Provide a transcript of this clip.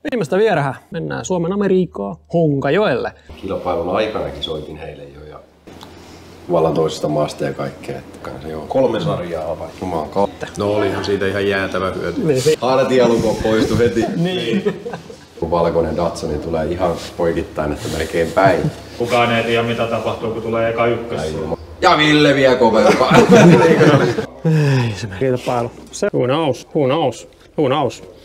Viimeistä vierää mennään Suomen Amerikkaan Honkajoelle. Kilpailun aikanakin soitin heille jo ja vallan toisesta maasta ja kaikkea. Että se jo 3 sarjaa avasi. Jumalan kautta. No olihan siitä ihan jäätävä hyöty. Hartialuko poistui heti. Niin. Kun valkoinen Datsun tulee ihan poikittain, että melkein päin. Kukaan ei tiedä mitä tapahtuu, kun tulee eka ykkös. Ja Ville vie kovempaa. Ei se kilpailu. Who knows?